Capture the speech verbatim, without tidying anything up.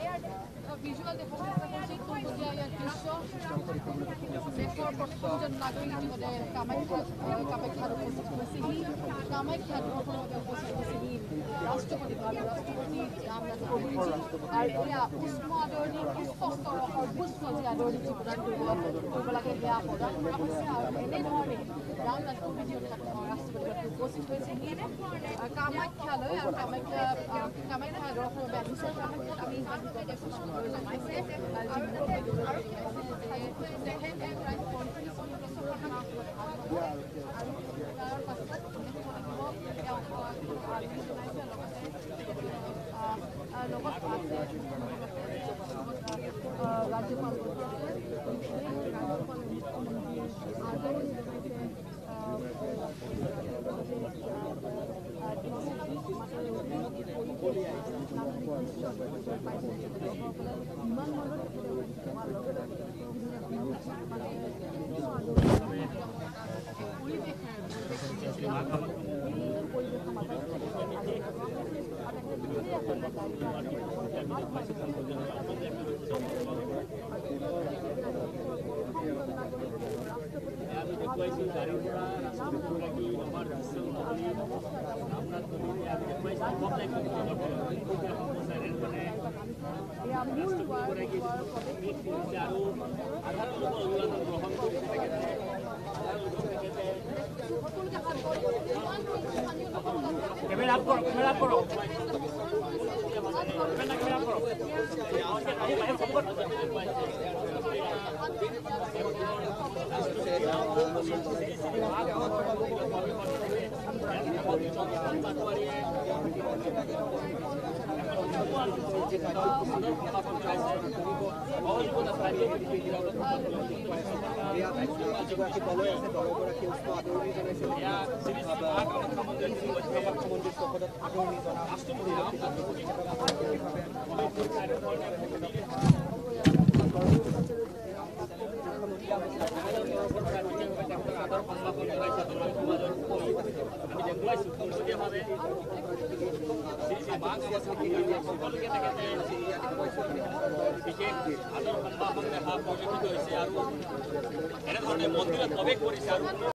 Visual দেখুন কোনবতীয়া ইয়াৰ দৃশ্য দেশৰ প্ৰথমজন নাগৰিক যিজনে কামাখ্যা কামাখ্যাত উপস্থিত হৈছেহি কামাখ্যা দৰ্শনতে উপস্থিত হৈছেহি ৰাষ্ট্ৰপতি ৰাষ্ট্ৰপতি ৰামনাথ কোবিন্দ আৰু এয়া উষ্ম আদৰণি উচ্চস্তৰ সৰ্বোচ্চ যি আদৰণি যি প্ৰদান কৰিব কৰিব লাগে সেয়া প্ৰদান কৰা হৈছে আৰু এনেধৰণে ৰামনাথ কোবিন্দ ৰাষ্ট্ৰপতি উপস্থিত হৈছেহি কামাখ্যালৈ আৰু কামাখ্যা কামাখ্যা দৰ্শনৰ বাবে আহিছে কামাখ্যাত আমি জনাইছে ৰাজ্যপাল Camera por, camera por. Camera camera por. বিশেষ আদৰ সম্ভাৱনা দেখা পৰিলক্ষিত হৈছে আৰু এনেধৰণে মন্দিৰত প্ৰৱেশ কৰিছে আৰু